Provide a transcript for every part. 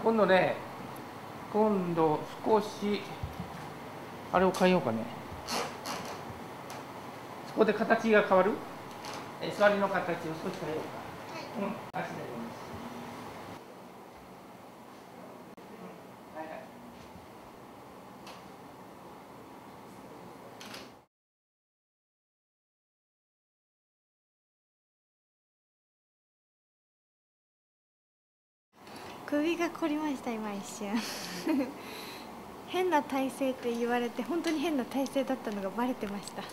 今度ね、今度少しあれを変えようかね。そこで形が変わる。座りの形を少し変えようか。うん、足で。 首が凝りました今一瞬変な体勢って言われて本当に変な体勢だったのがバレてました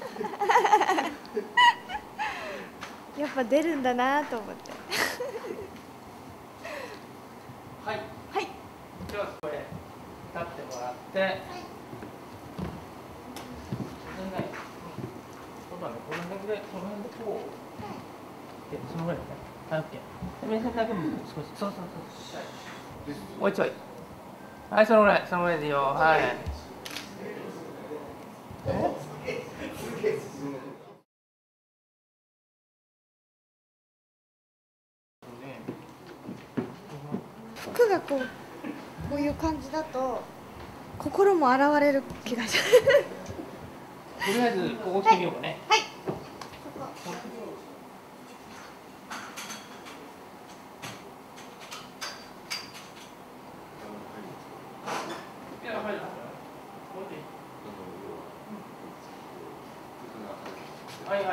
やっぱ出るんだなと思ってはいはい。 ではこれ立ってもらって、はい、今度はね、この辺でこうで、そのぐらいね。はい、オッケー。目線だけも少し、そう。もうちょい。はい、そのぐらいでいいよ。はい。 服がこういう感じだと心も洗われる気がしますとりあえずここ来てみようかね。 はい。 はい。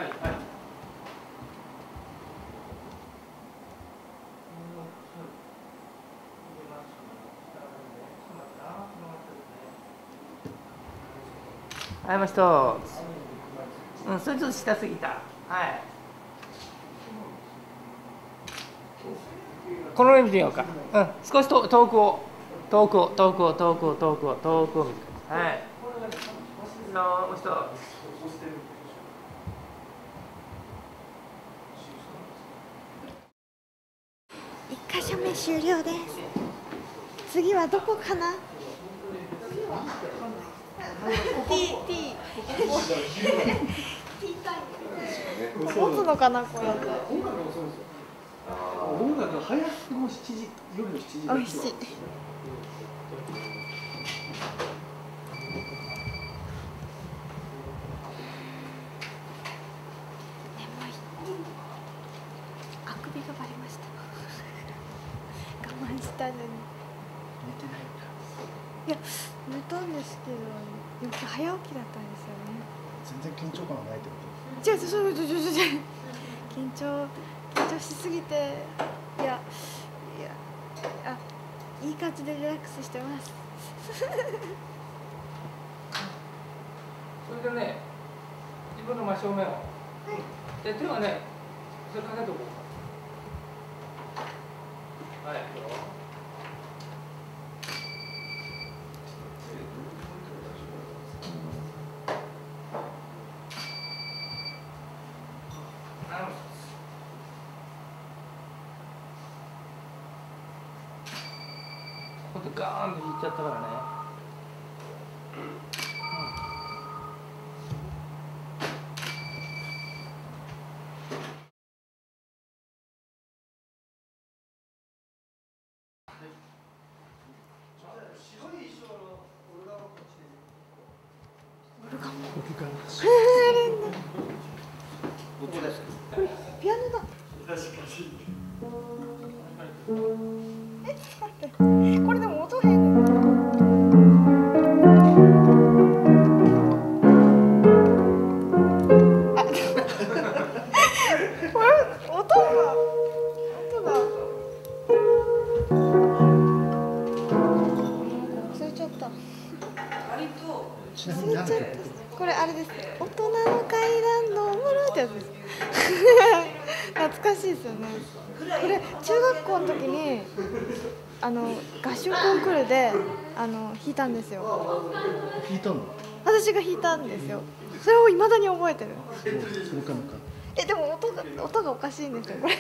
はい、もう一つ。うん、それちょっと下すぎた。はい。この上見てみようか。うん、少し遠くを見てください。はい。もう一つ。 1箇所目終了です。次はどこかな。T 持つのかなこれ。 音楽が早くても7時、夜の7時。 おいしい。あくびがバレました。我慢したのに。 寝てないんだ。 いや、寝たんですけど、でも早起きだったんですよね。 全然緊張感がないってこと。 緊張しすぎて、いい感じでリラックスしてます。 それでね、自分の真正面を。で、手はね、それかけておこうか。はい、ここでガーンと引いちゃったからね。 ピアノだ。これでも音変。これ音が忘れちゃった。 ちなみに何曲？ これあれです。大人の階段のおもろってやつです。懐かしいですよね。これ中学校の時に合唱コンクールで弾いたんですよ。 弾いたの？ 私が弾いたんですよ。それを未だに覚えてる。 それかなんか。 でも音がおかしいんですよこれ。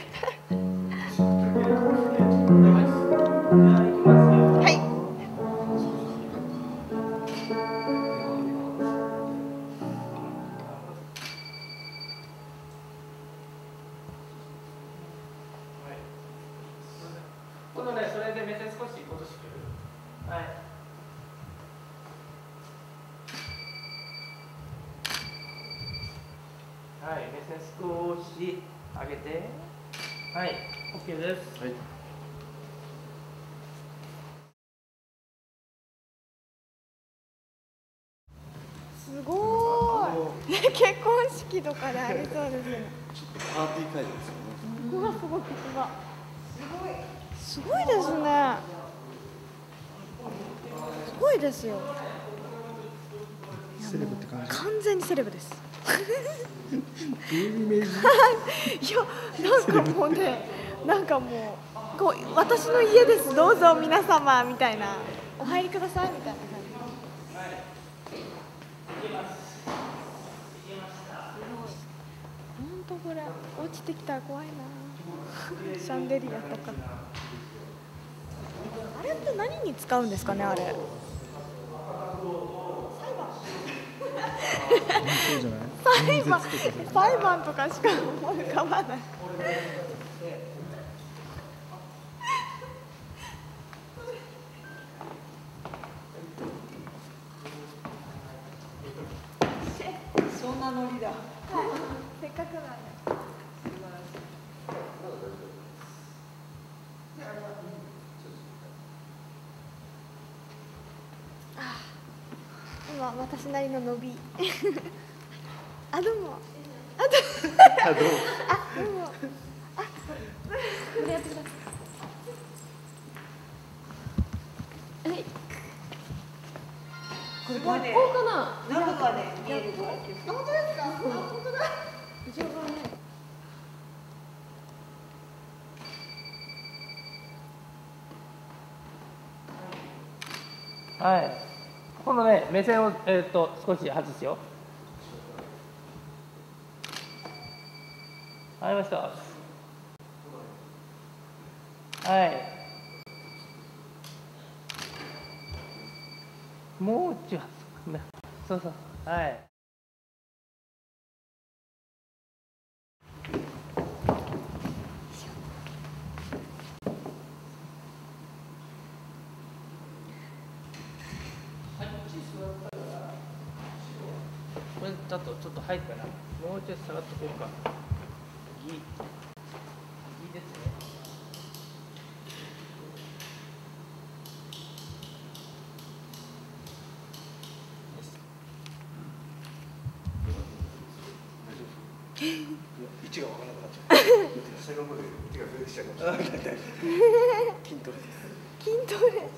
はい。 今度ね、それで目線少しこはい。はい、目線少し上げて。はい、OK です。はい。 すごい。ね、結婚式とかでありそうですね。 ちょっとパーティー会場ですよね。 ここがすごい、ここが。すごいですね。すごいですよ。 セレブって感じ。 完全にセレブです。 どういうイメージ？ いや、なんかもうね、なんかもう、こう私の家です、どうぞ皆様みたいな、お入りくださいみたいな感じ。本当これ落ちてきたら怖いな。シャンデリアとか。あれって何に使うんですかね、あれ。 そうじゃない？ 裁判とかしか思い浮かばない。 そんなノリだ。 せっかくなんで。今私なりの伸び。あ、どうも。あ、どうも。あ、どうも。あ、これやってください。はい。これ学校かな。 中がね、見えるの。 本当ですか。本当だ。後ろからね。 はい。今度ね、目線を少し外すよ。はい、ました。はい。もうちょっと。そうそう。はい。これだとちょっと入るかな。もうちょっと下がってこうか。いいですね。 位置が分からなくなっちゃう。下の方で手が触れてきちゃうかもしれない。筋トレです。 筋トレ。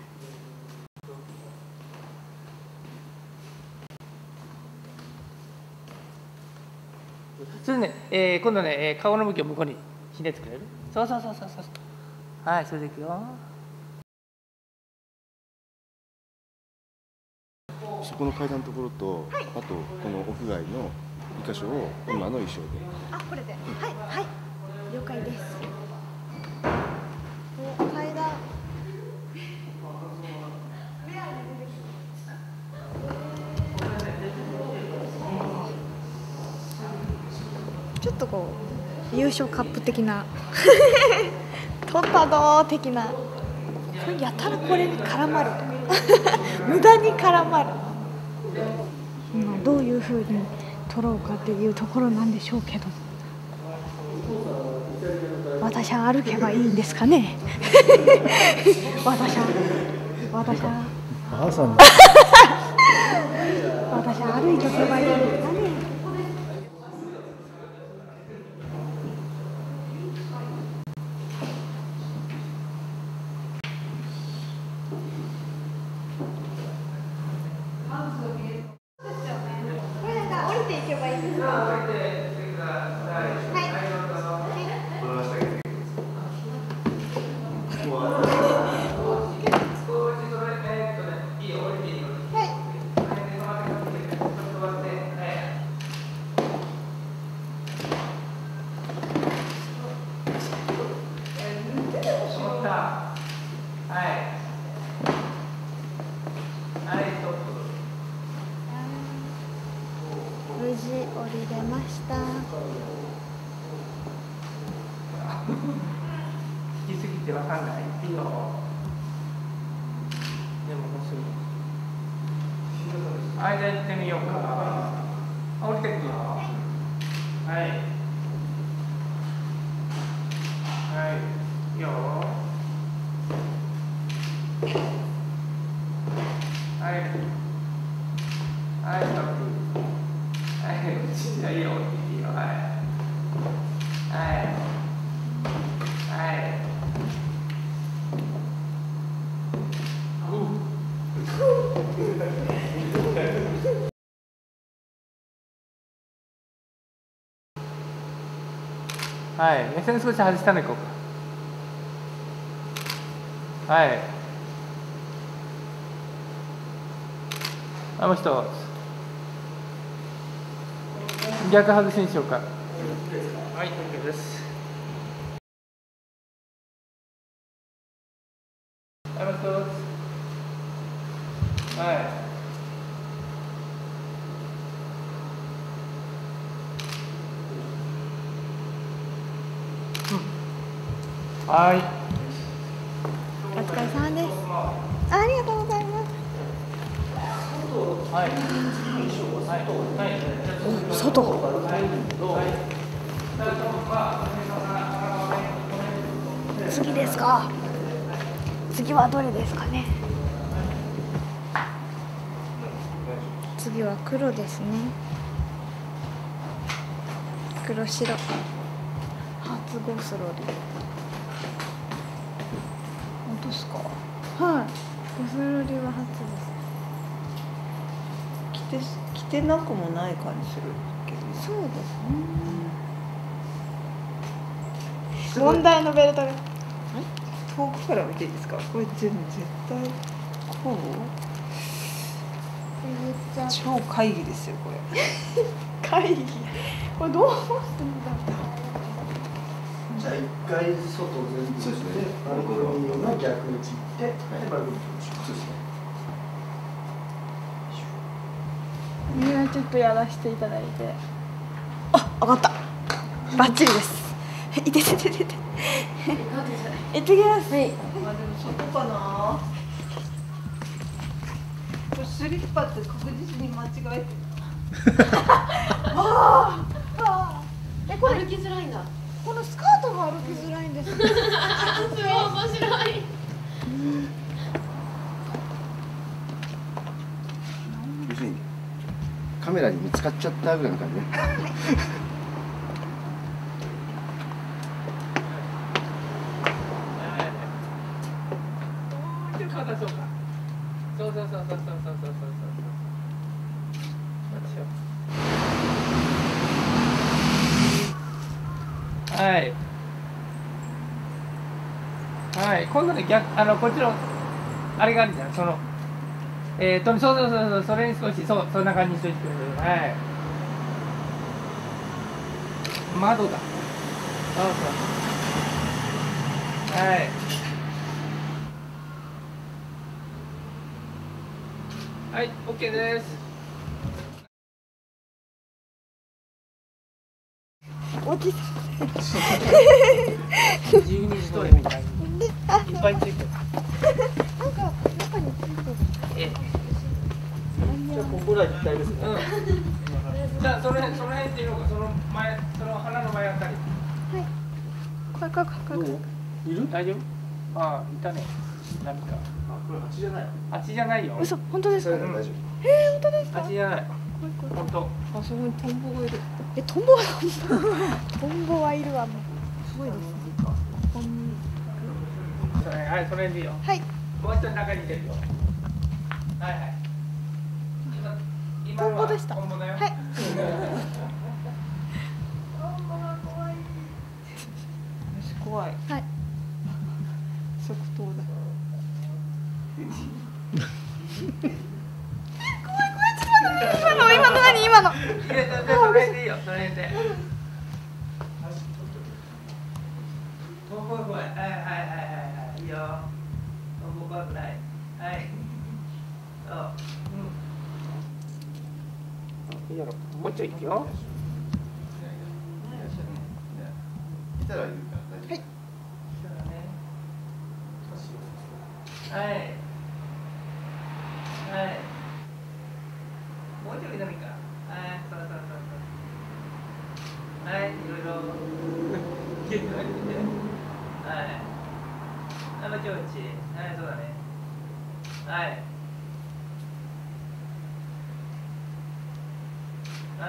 それね、今度ね、顔の向きを向こうにひねってくれる？そうそうそうそうそう。はい、それでいくよ。 そこの階段のところと、 はい、 あとこの屋外の2箇所を今の衣装で。 あ、これで。はいはい。了解です。お、階段。ちょっとこう優勝カップ的な取ったぞー的な、これやたらこれに絡まるとか無駄に絡まる、どういうふうに取ろうかっていうところなんでしょうけど、私は歩けばいいんですかね私はばあさんだ。 私は歩いておけばいいんですかね。これなんか降りていけばいいんですか。はい。無事降りれました。 引きすぎてわかんない。いいよ。 はい、じゃあ行ってみようか。降りてくよ。はい。はい。いいよ。はい。はい、ストップ。はい、ちっちゃいよ。いいよ。はい。はい。はい。はい、目線少し外したのいこうか。はい。もう一つ。逆外しにしようか。はい、OK です。もう一つ。はい。はい。 お疲れ様です。ありがとうございます。 はい。はい。 外。次ですか。次はどれですかね。次は黒ですね。黒白。初ゴースローで。本当ですか。はい。ゴスロリは初です。 着てなくもない感じするけど。 そうですね。問題のベルトが。 遠くから見ていいですか。これ絶対こう。超会議ですよこれ。 会議。これどうしてんだろう。 じゃあ一回外全部して、バルコニーの逆打ち行って、でバルコニーにします。 いやちょっとやらせていただいて。あ、上がった。バッチリです。いててててて。行ってきます。はい。 あ、でも外かな。これスリッパって確実に間違えてる。 これ歩きづらいんだ。 このスカートが歩きづらいんです。 すごい面白い。 要するにカメラに見つかっちゃったぐらいの感じね。 そうそうそうそうそうそうそうそうそう。はい。はい。今度ね逆こっちのあれがあるじゃん。そうそうそうそうそれに少しそんな感じにしといてください。はい。窓だ。そうそう。はい。はい、OK です。 おじさん。 12時トイレみたいにいっぱいついてる。 なんか中についてる。 じゃあここら一体ですね。 じゃあその辺っていうのがその花の前あたり。 はい。これ。 いる？ 大丈夫？ああ、いたね。何か。 あ、これ蜂じゃない。 蜂じゃないよ。 嘘、本当ですか。 大丈夫。 本当ですか。 蜂じゃない。本当。 あ、そこにトンボがいる。トンボはトンボはいるわ。すごいですね。 はい、それでいいよ。 はい。 もう一人中にいてるよ。はいはい。今トンボでした。 トンボだよ。 はい。 トンボが怖い。私怖い。 はい。 即答だ。 怖いちょっと待って。今の何今の。 いや、その辺でいいよ。その辺で。怖い。はい。いいよ。怖くない。はい。そう。いいやろ。もうちょい行くよ。 いたらいるから大丈夫。 はい。はい。 けでもいいか。はい、そうそうそうそう。はい、いろいろ。はい。あ、ぼちぼち。はい、そうだね。はい。はい。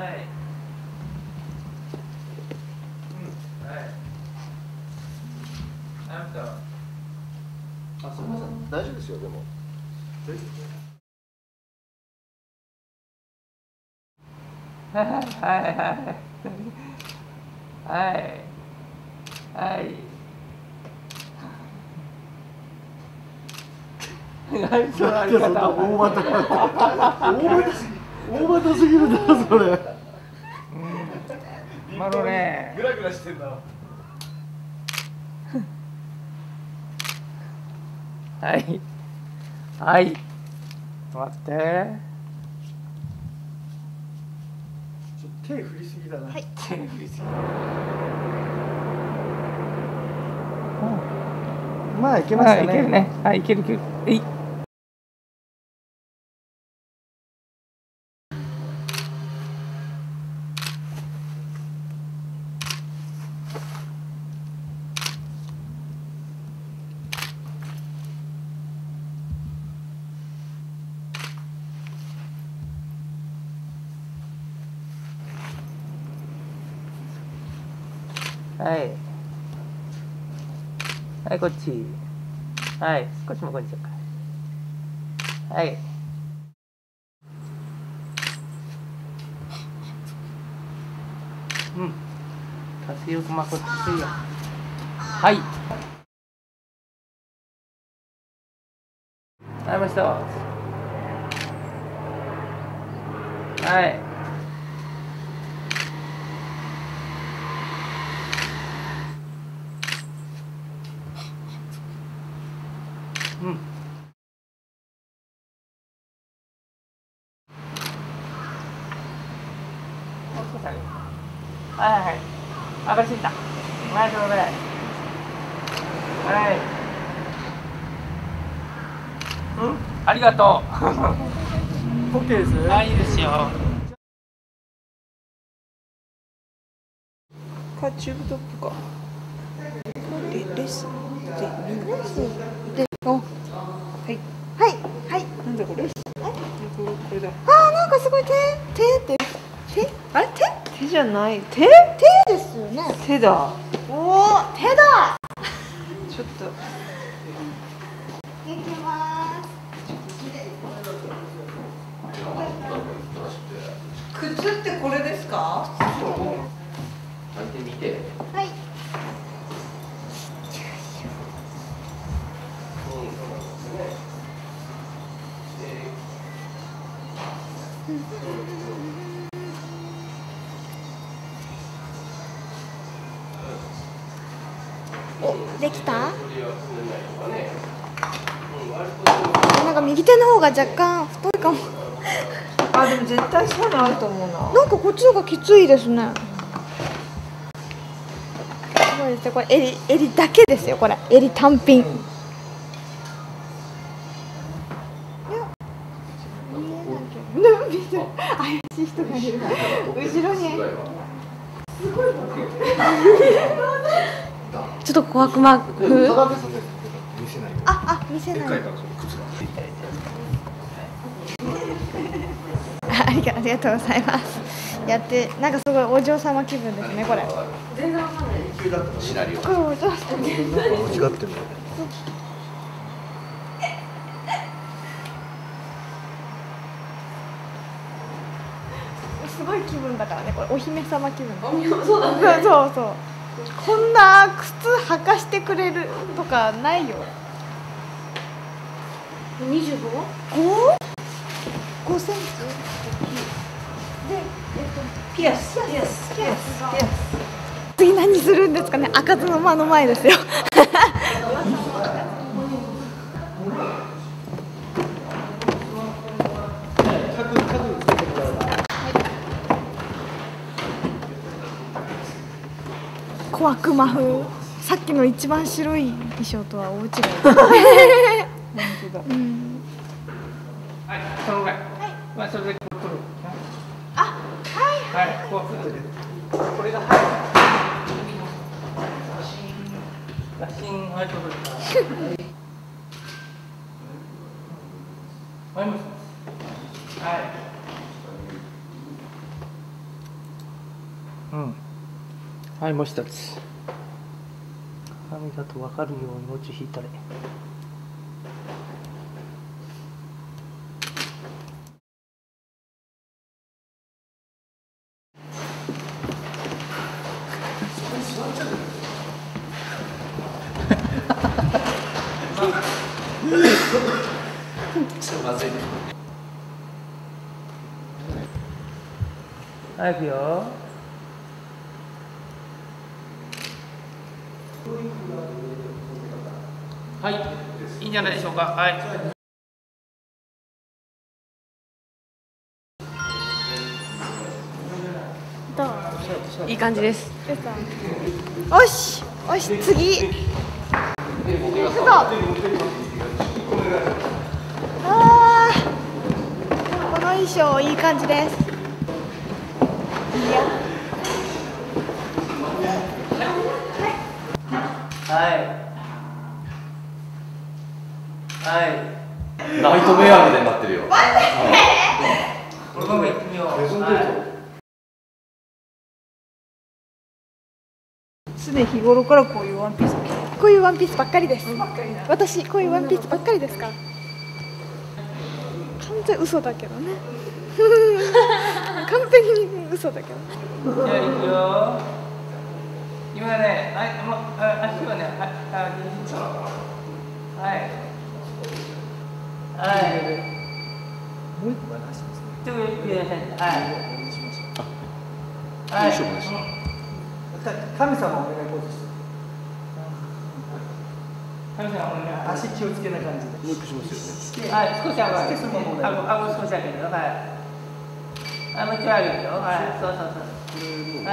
はい。あの人。 あ、すみません。大丈夫ですよ、でも。 はいはいはいはいはい何そのあり方。 大股すぎるな、それ。 マロね。 グラグラしてんだ。 はいはい待って。 手振りすぎだな。 はい。 手振りすぎ。 まあいけますかね。 いけるね。はい、いけるいける。えい。はい。はい、こっち。はい、こっちもこっちか。はい。うん。足せよくまこっちせよ。はい。はい、もう一つ。はい。うん。はいはい。上がりすぎた。はい、そのぐらい。はい。うん、ありがとう。 OK です。 はい、いいですよ。 カーチューブトップか。レスでみんな。 で、お、 はい。 はいはい。 なんだこれ。これだ。 あー、なんかすごい手ってあれ手じゃない。手ですよね。 手だ。 おお、手だ。 ちょっと。 できます。 靴ってこれですか？ 履いてみて。 はい。お、できた？なんか右手の方が若干太いかも。 あ、でも絶対そういうのあると思うな。 なんかこっちの方がきついですね。すごいですよ。これ襟だけですよ。これ襟単品。いや、見えないけど。怪しい人がいる。後ろに。ちょっと小悪魔風。見せない。ありがとうございます。やってなんかすごいお嬢様気分ですねこれ。全然わかんない。 シナリオ。 これお嬢様。 間違ってるの。 すごい気分だからねこれお姫様気分。そうだね。そうそう。こんな靴履かしてくれるとかないよ。25？5センチ？で、 ピアス。 次何するんですかね。開かずの間の前ですよ。小悪魔風。さっきの一番白い衣装とは大違い。 本当だ。 うん。 はい、そのぐらい。まあ、それでこれ取る。 はい、もう一つ。はい。うん。はい、もう一つ。鏡だと分かるようにもうちょい引いたれ。 まずいね。 はい、いくよ。はい、いいんじゃないでしょうか。はい。 どう？いい感じです。よし、よし、次。行くぞ。ああ、この衣装いい感じです。いいよ。 はい。はい。 ナイトメアみたいになってるよ。 これも行ってみよう。はい。 常日頃からこういうワンピース。 こういうワンピースばっかりです。私こういうワンピースばっかりですから。完全嘘だけどね。完璧に嘘だけど。 じゃあ行くよ。今ね、はい、もう足はね、はい。はい。 もう一個はなしですね。 ちょっといらっしゃい。はい。 いい勝負でした。 神様お願いポーズして。 神様お願い。 足気をつけな感じで。 もう一個しますよね。 はい、少し上がる。顎少し上げるよ。はい。はい、もう一度上げるよ。はい、そうそうそう。はい。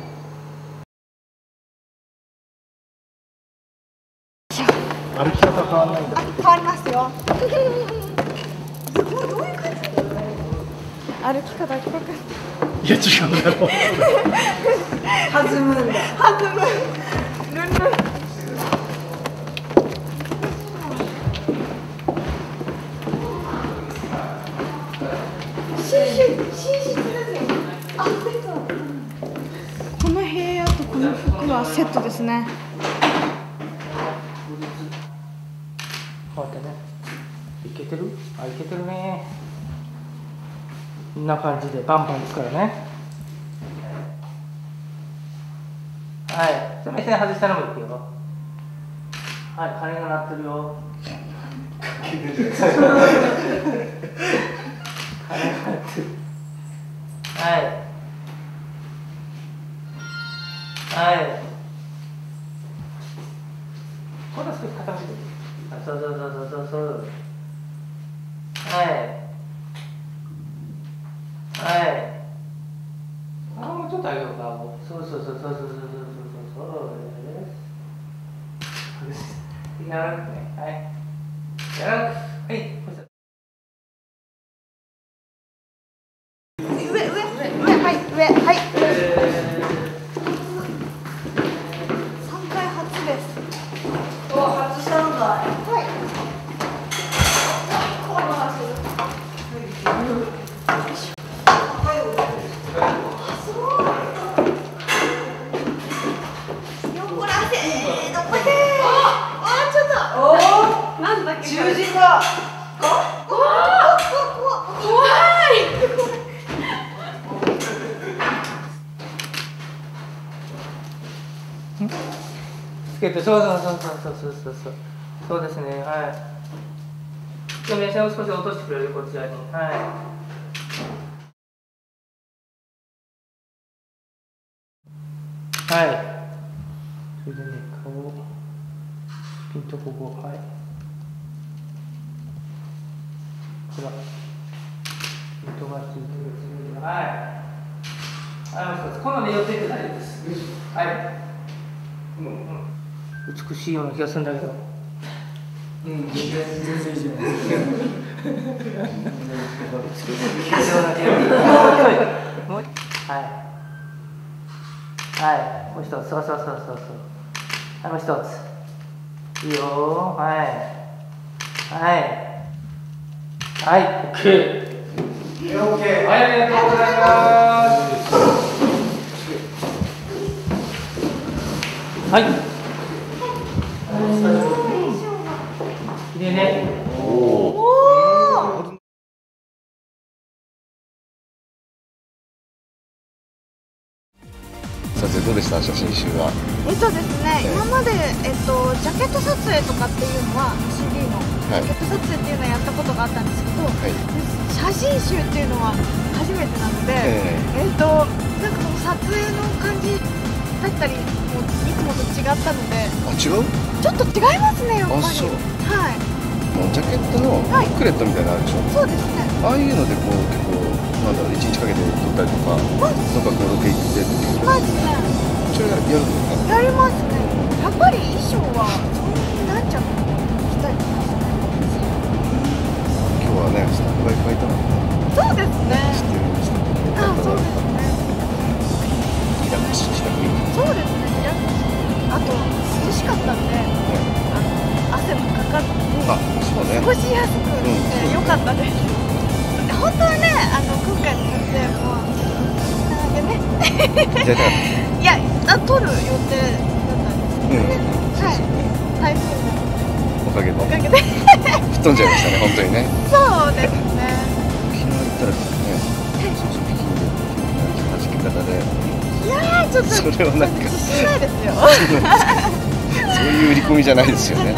歩き方変わらないんだ。 変わりますよ。どういう感じ？歩き方聞こえいや違うだろう。 弾むんだ。 弾む。ルンルン。寝室ですよ。あ、この部屋とこの服はセットですね。 こうやってね。いけてる？あ、いけてるね。こんな感じでバンバンいくからね。はい。じゃあ目線外したのもいくよ。はい、鐘が鳴ってるよ。鐘が鳴ってる。はい。はい。これは少し傾けてる。そうそうそうそうそう。はい。はい。あ、もうちょっと上げようか。そうそうそうそうそうそうそうそうです。柔らかくね。はい。柔らかく。はい。 上、はい。3回初です。 お、外したんだ。 はい。こう回す。 囚人だ。 つけて、そうですね。はい。じゃあ目線を少し落としてくれる、こちらに。はい。はい。それでね、顔をピンとここ、はい。ほら。糸がついてる。はい。はい、この目をついて大丈夫です。はい。美しいような気がするんだけど。全然いいじゃないですか。もう、はい。はい、もう一つ、そう。はい、もう一つ。いいよ、はい。はい。 はい、OK。はい、ありがとうございます。はい。きれいね。 撮影どうでした？写真集は。 ですね、今まで、ジャケット撮影とかっていうのは CD のジャケット撮影っていうのはやったことがあったんですけど、写真集っていうのは初めてなので、なんかこの撮影の感じだったりもういつもと違ったので、 あ、違う？ ちょっと違いますね、やっぱり。 あ、そう。 はい。 もうジャケットのブックレットみたいなのあるでしょ。 そうですね。 ああいうのでこう結構なんだろう、1日かけて撮ったりとか、なんかこうロケ行ってっていう。 まずね。 それやるんですか？ やりますね。やっぱり衣装はそんなに何着着たりとかしないですし。 今日はね、スタッフがいっぱいいたので。 そうですね。 知ってるんですけど。 あ、そうですね。 リラックスした雰囲気。 そうですね。リラックス。あと涼しかったんで、汗もかかって過ごしやすくて良かったです。本当はね、今回の撮影もなんでね。いや、撮る予定だったんですけどね。はい。台風のおかげで。 おかげで。 吹っ飛んじゃいましたね、本当にね。 そうですね。 沖縄行ったらね、そうそうビキニで弾き方で。 いやー、ちょっとそれはなんか自信ないですよ。 そういう売り込みじゃないですよね。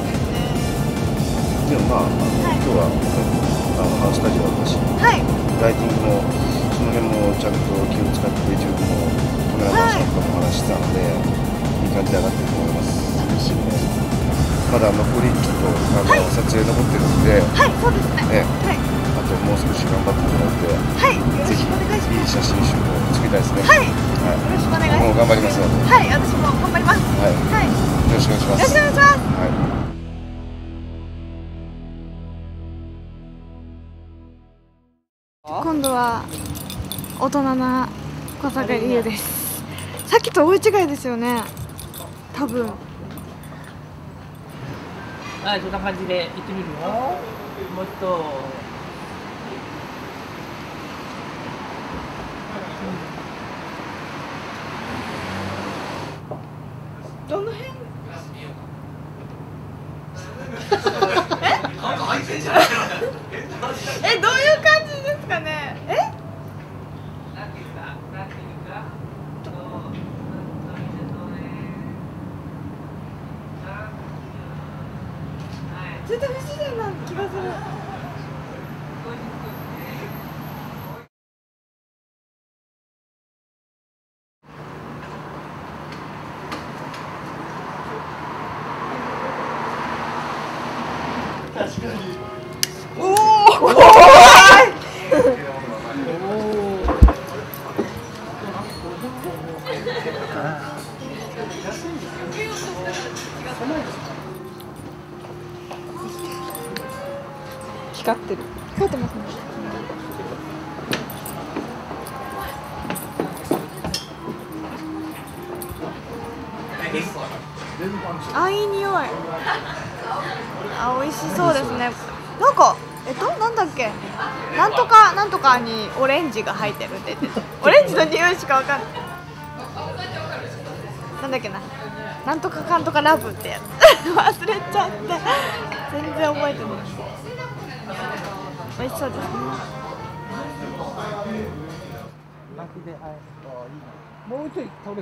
でもまあ、今日はハウススタジオだし、ライティングもその辺もちゃんと気を使って自分もカメラマンさんとかも話してたので、いい感じで上がってると思います。楽しみです。まだ残りちょっと撮影残ってるんで、 そうですね。 あともう少し頑張ってもらって、ぜひいい写真集を作りたいですね。 よろしくお願いします。 もう頑張りますので。 私も頑張ります。 よろしくお願いします。 よろしくお願いします。今度は大人な小坂理由です。さっきと大違いですよね。多分。 はい、そんな感じで行ってみるよ。もっと。 どの辺？どういう感じですかね。ちょっと不自然な気がする。 確かに。 光ってる。 光ってますね。あ、いい匂い。あ、美味しそうですね。なんか、なんだっけ。なんとかにオレンジが入ってるって言ってた。オレンジの匂いしかわかんない。なんだっけな。なんとかかんとかラブってやつ。忘れちゃって。全然覚えてない。美味しそうですね。 もうちょい倒れてくる。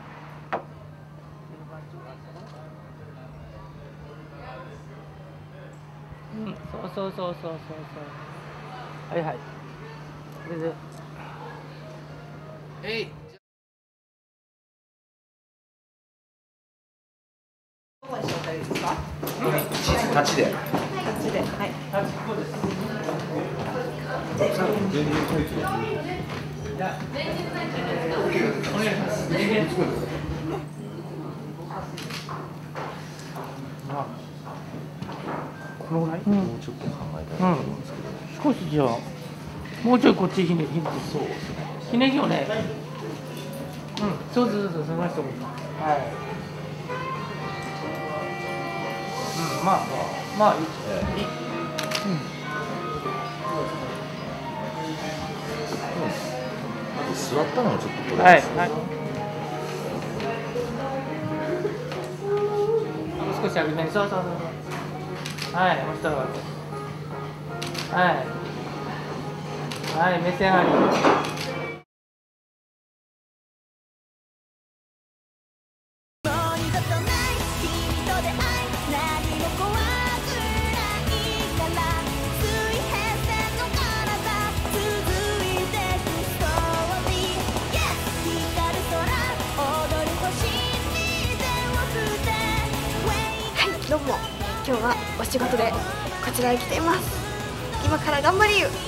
うん、そう。はいはい。これで。 タッチで。 はい。 このぐらい？ もうちょっと考えたいと思うんですけど。 少しじゃあもうちょいこっちひねぎそうひねぎをね。そうその人もはい。まあいい。 座ったのもちょっとこれはい、 ですね。 はい。もう少し上げめに、そうそうそうそう。はい、もう一度上げて。はい。はい、目線あり。 どうも、今日はお仕事でこちらへ来ています。今から頑張りゆ。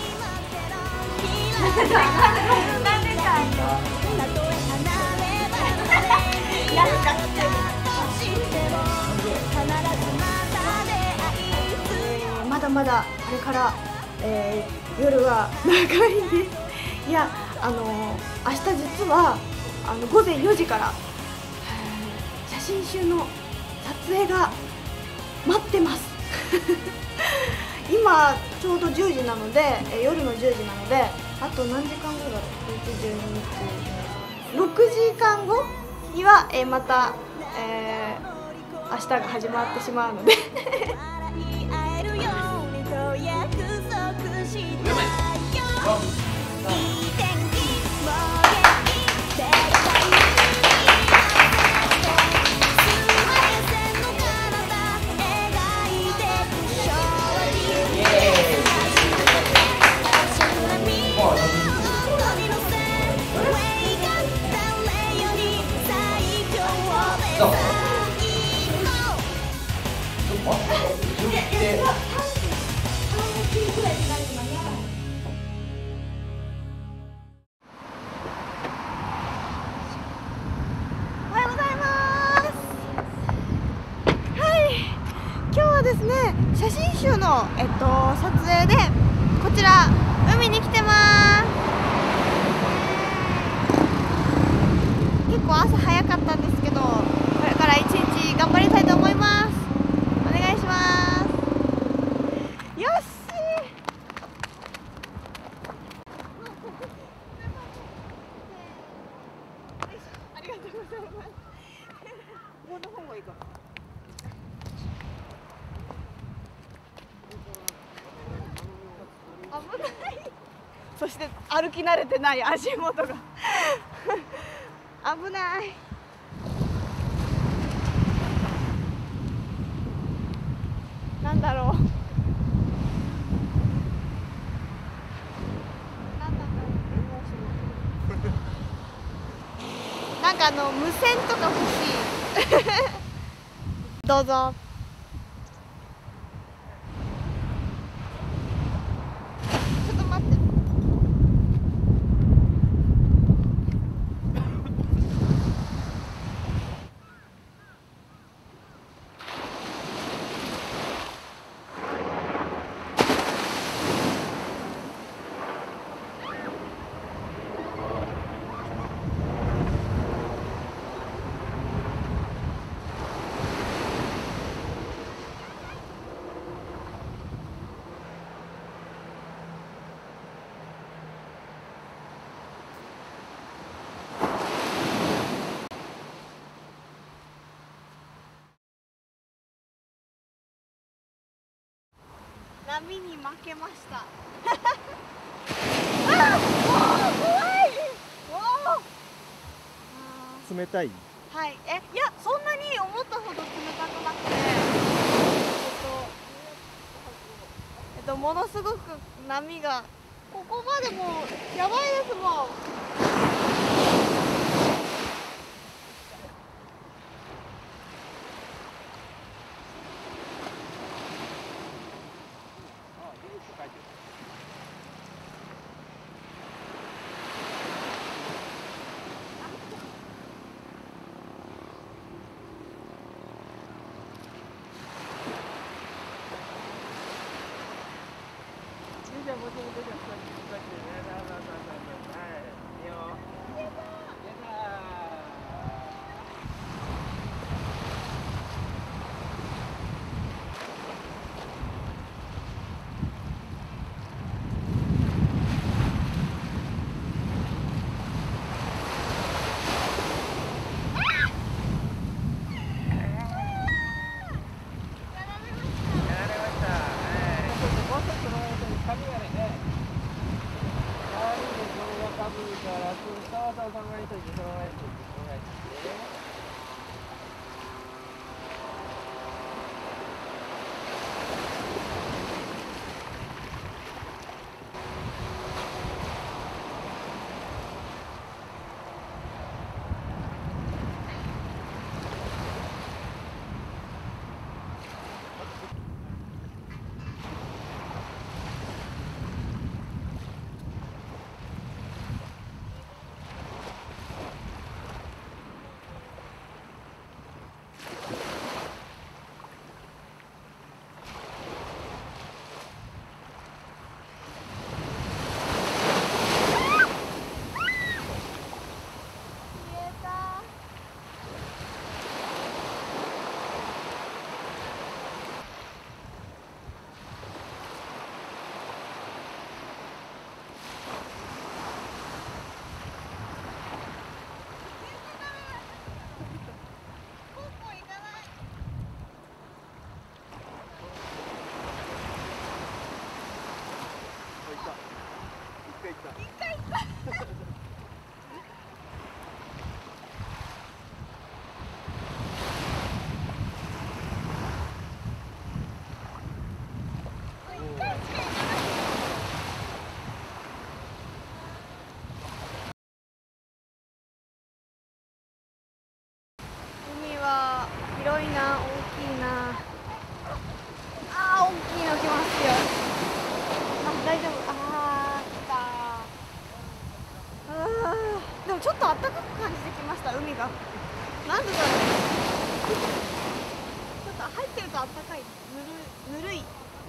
まだまだこれから、夜は長いです。いや、明日実は午前4時から写真集の撮影が待ってます今ちょうど10時なので、夜の10時なので、あと何時間後だろう、6時間後には、また、明日が始まってしまうのでおはようございます。はい、今日はですね、写真集の、撮影でこちら海に来てます。結構朝早かったんですけど、これから一日頑張りたいと思います。お願いします。よし。ありがとうございます。この方がいいかな。危ない。そして歩き慣れてない足元が危ない。なんだろう。なんか無線とか欲しいどうぞ。ちょっと待って。波に負けましたあー、怖い。 冷たい。 はい、いや、そんなに思ったほど冷たくなくて、ものすごく波がここまでもうやばいですもん。 からそうそう、そのままにしといて、そのままにしといて、そのままにしといて。 広いな、大きいな。あー、大きいの来ますよ。あ、大丈夫。あー、来た。でもちょっと暖かく感じてきました、海が。なんでだろう。ちょっと入ってると暖かい。ぬるい。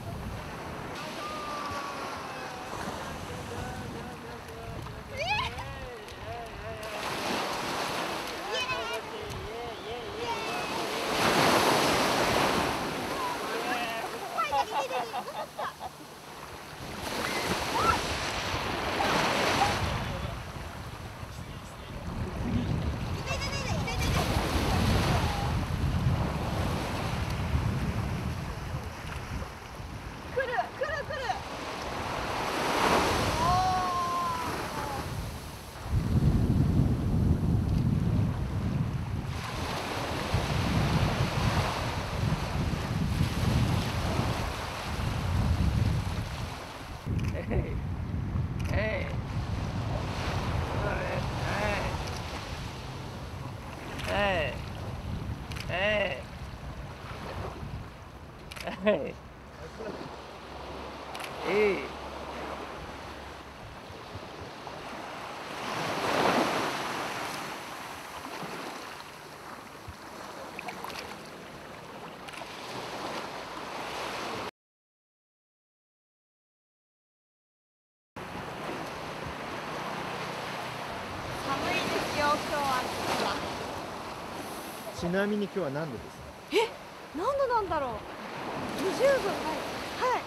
ちなみに今日は何度ですか？ 何度なんだろう。20度ない。はい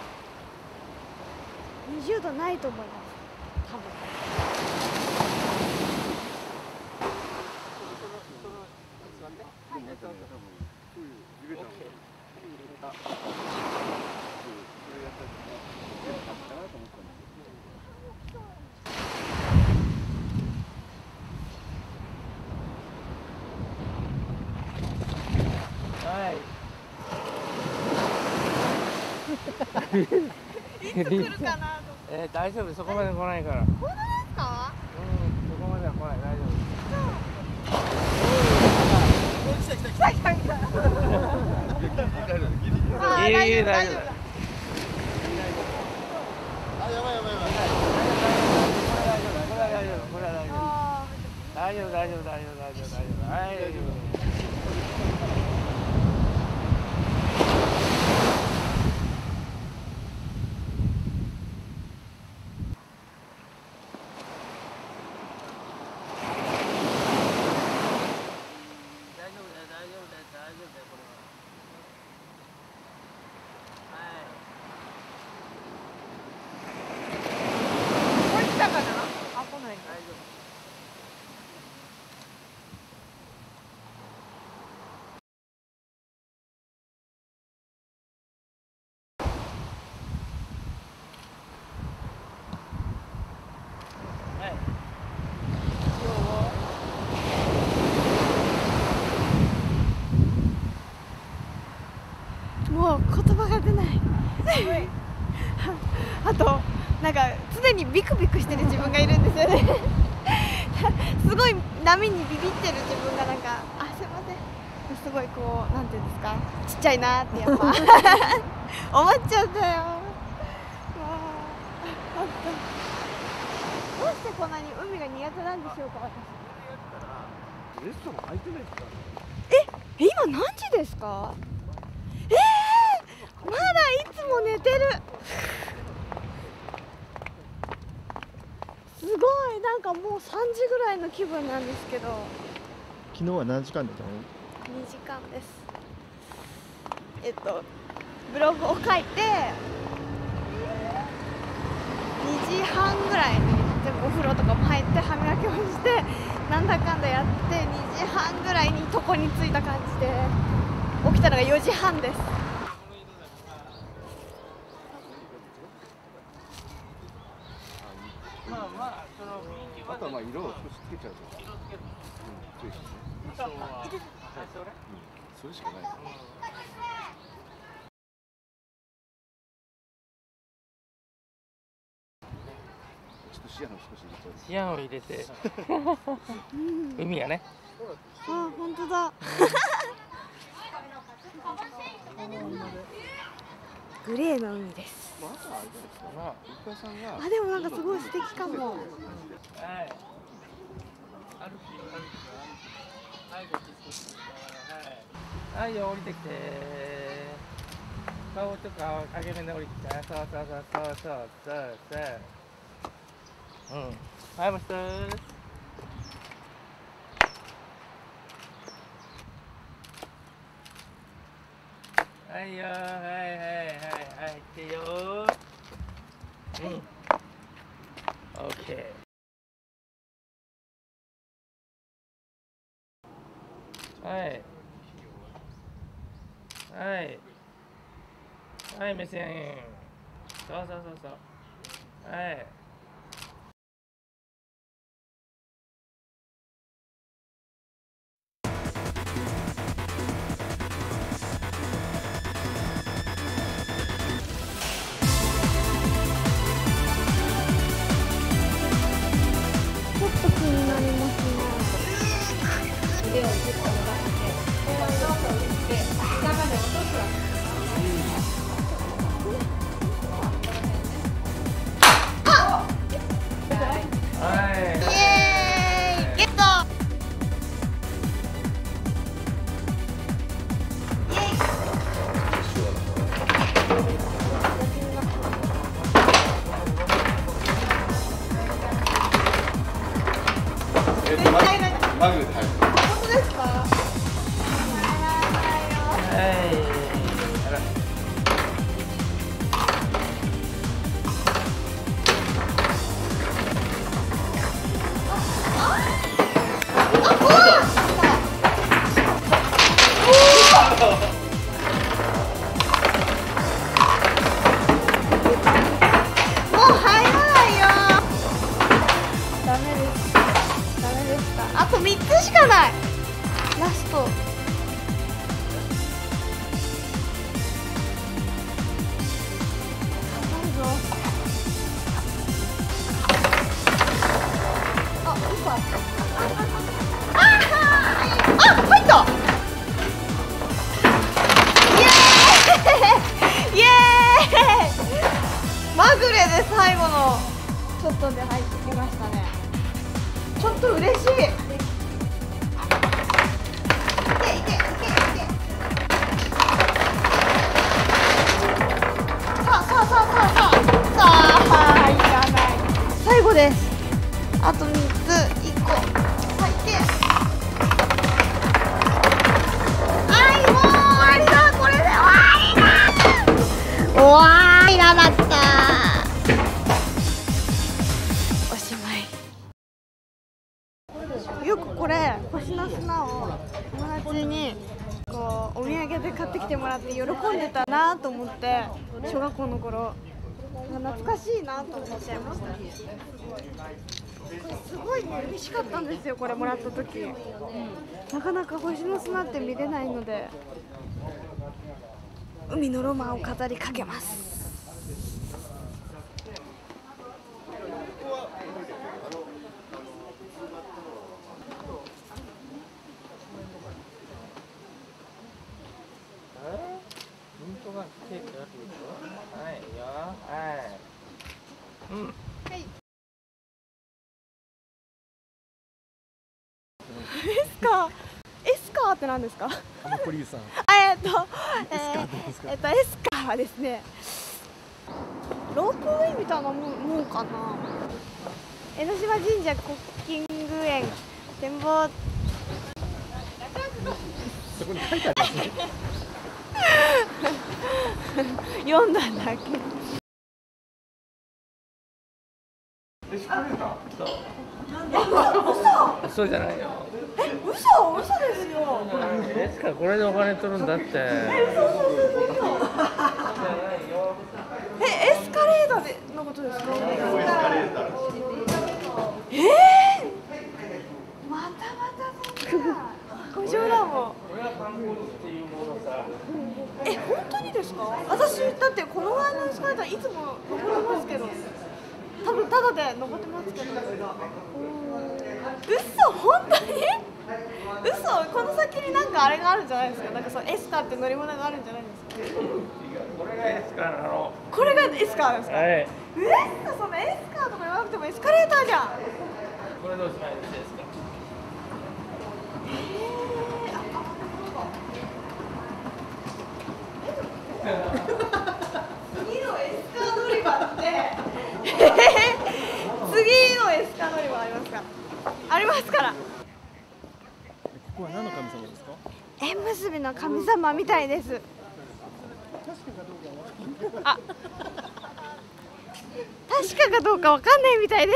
。20度ないと思います。多分。いつ来るかなと。 大丈夫、そこまで来ないから。 本当ですか？ そこまでは来ない、大丈夫。 ギリ大丈夫。 あ、やばい。 大丈夫。はい。 あとなんか常にビクビクしてる自分がいるんですよねすごい波にビビってる自分がなんかすいませんすごいこうなんていうんですかちっちゃいなってやっぱ思っちゃったよ。本当どうしてこんなに海が苦手なんでしょうか私。 レストラン空いてないですか？ 今何時ですか？まだいつも寝てる。すごいなんかもう3時ぐらいの気分なんですけど。 昨日は何時間だったの 2時間です。ブログを書いて2時半ぐらいに全部お風呂とかも入って歯磨きをしてなんだかんだやって2時半ぐらいに床に着いた感じで起きたのが4時半です。 あとはまあ色を少しつけちゃうと、注意してね。それしかない。ちょっとシアンを少し入れちゃう。 シアンを入れて海やね。 あ、本当だグレーの海です。 あとはあれじゃないですか。まあ、ゆかさんが。 でもなんかすごい素敵かも。 はい。歩き。はい、こっち少し。はい。はい、降りてきて。顔とか上げ目で降りてきて。そう。うん。はい、もう一つ。はいよ、はい、来てよ。うん。オッケー。はい。はい、目線。そう。はい。 マグで入る。 本当ですか？あと3つしかない。ラスト。あ、入った。イエーイまぐれで最後のちょっとで入ってきましたね。ちょっと嬉しい。さあいかない。最後です。あと3つ、1個入って。もう終わりだ。これで終わりだった。おしまい。よくこれ星の砂を友達にこうお土産で買ってきてもらって喜んでたなと思って、小学校の頃懐かしいなと思っちゃいました。これすごい嬉しかったんですよ。これもらった時なかなか星の砂って見れないので、海のロマンを語りかけます。 はい。エスカーって何ですか？ マコリーさん。 エスカーはですね、ロープウェイみたいなもんかな。江ノ島神社クッキング園展望。 そこに書いてありますね。 読んだんだけ。 エスカレーター。そうじゃないよ。 嘘ですよ。 エスカこれでお金取るんだって。 エスカレーターでのことですか？またそんな。五条ラボ。本当にですか？私だってこの前のエスカレーターいつも登ってますけど。多分ただで登ってますけど。嘘、本当に？嘘、この先になんかあれがあるんじゃないですか？なんかそうエスカーって乗り物があるんじゃないですか？ これがエスカーなの。 これがエスカーですか？ はい。 そのエスカーとか言わなくてもエスカレーターじゃん。 これどうしないですか？ 次のエスカー乗り場って次のエスカー乗り場ありますか？ありますから。 ここは何の神様ですか？ 縁結びの神様みたいです。あ、確かかどうかわかんないみたいで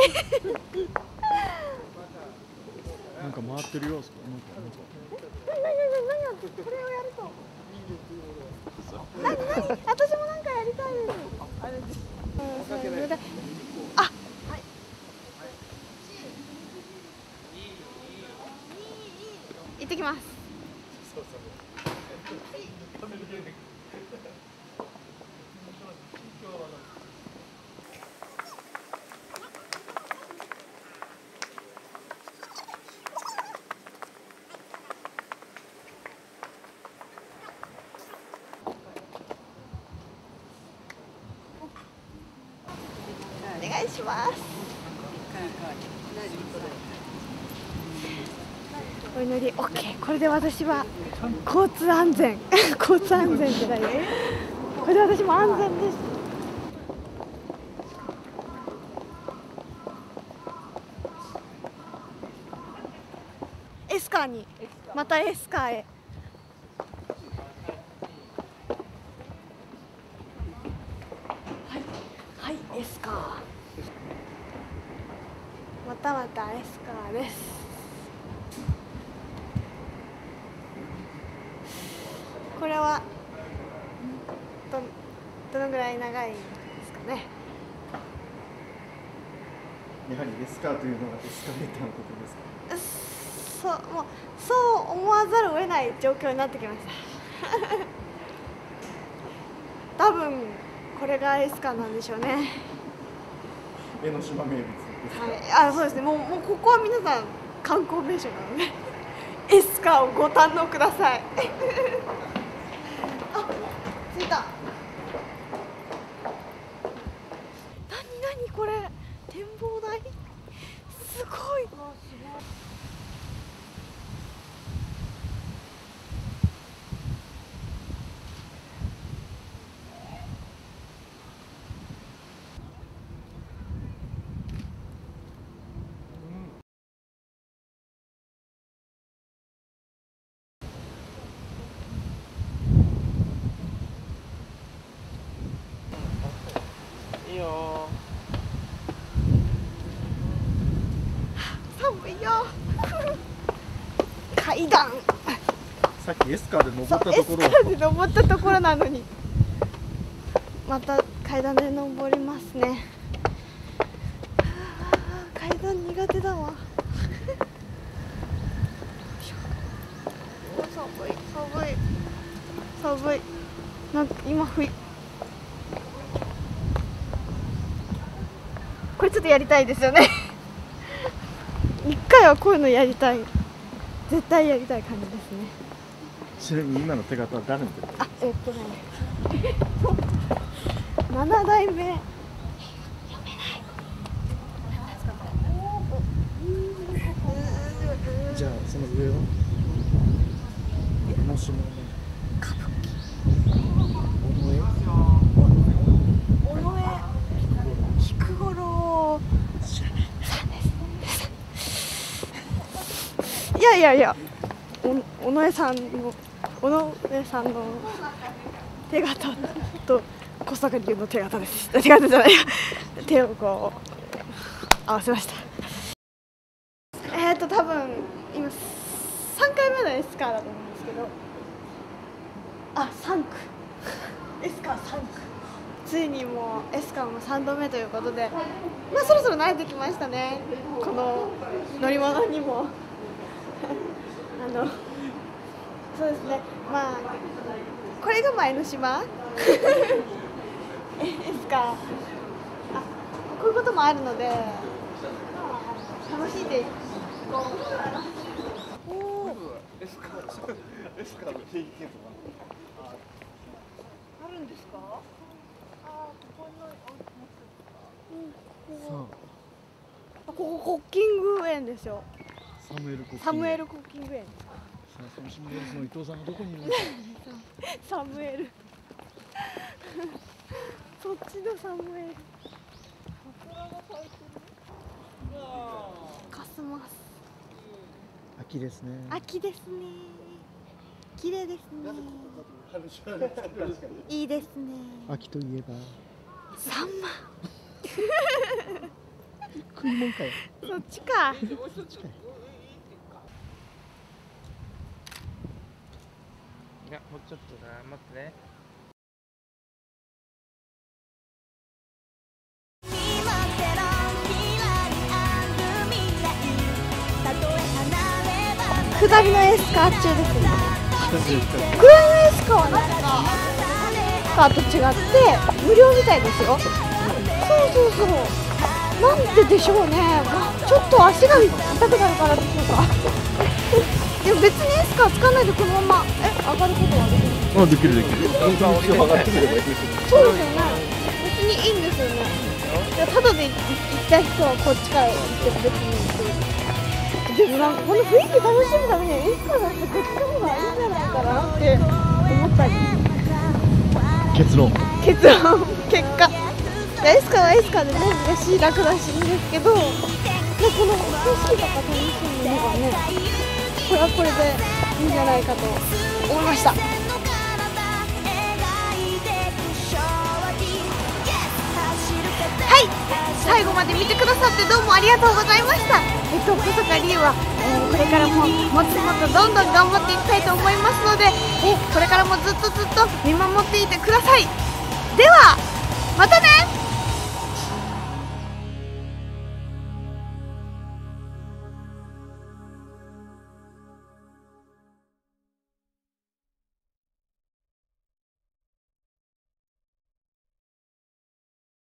なんか回ってるよ。 何これをやると。何私もなんかやりたいです。あ、はい。行ってきます。お願いします。お祈り OK。これで私は交通安全交通安全ってない。これで私も安全です。エスカーにまたエスカーへ。はい、エスカー。またエスカーです。これはどのぐらい長いんですかね。 やはりエスカーというのがエスカレーターのことですか？ もうそう思わざるを得ない状況になってきました多分これがエスカーなんでしょうね。 江ノ島名物ですか？ はい、そうですね。もうここは皆さん観光名所なのでエスカーをご堪能くださいあ、着いた。何これ、展望台すごい。 いいよ。 寒いよ階段。 さっきエスカーで登ったところ。 エスカーで登ったところなのにまた階段で登りますね階段苦手だわ寒い。なんか今これちょっとやりたいですよね一回はこういうのやりたい。絶対やりたい感じですね。 ちなみに今の手形は誰の手形？ あ、7代目。読めない。 その上はもしもね歌舞伎尾上尾上菊五郎知らないさんです。いやいやいや、尾上さんの手形と小坂龍の手形です。手形じゃないや、手をこう合わせました。多分今3回目のエスカーだと思うんですけど、3区エスカー3区、ついにもうエスカーも3度目ということで、まあそろそろ慣れてきましたね、この乗り物にもそうですね、まあこれが前の島エスカー、こういうこともあるので楽しんでいこう。 エスカーの定義検討があるんですか？ここコッキング園ですよ。サムエルコッキング園。 そのシングルスの伊藤さんがどこにいますか？ サムエル。そっちのサムエル。カスマス。 秋ですね。 秋ですね。綺麗ですね。いいですね。 秋といえばサンマ。 食いもんかよ。 そっちか。 そっちかい。 いや、もうちょっとな、待ってね。 下りのエスカー中ですね。下りのエスカーはなんかと違って無料みたいですよ。そう。なんででしょうね。ちょっと足が痛くなるからでしょうか。いや別にエスカー使わないでこのまま上がることはできる。 できる。 上がってくればいい。 そうですよね。別にいいんですよね。いやただで行きたい人はこっちから行って別にいいし。でもなんかこの雰囲気楽しむためにはエスカーだってこっちの方がいいんじゃないかなって思ったり。 結論。 結果。エスカーはエスカーでね、嬉しい楽だしいいんですけど、この景色とか楽しむのがね、これはこれでいいんじゃないかと思いました。はい、最後まで見てくださってどうもありがとうございました。小坂龍は、これからももっともっとどんどん頑張っていきたいと思いますので、これからもずっと見守っていてください。ではまたね。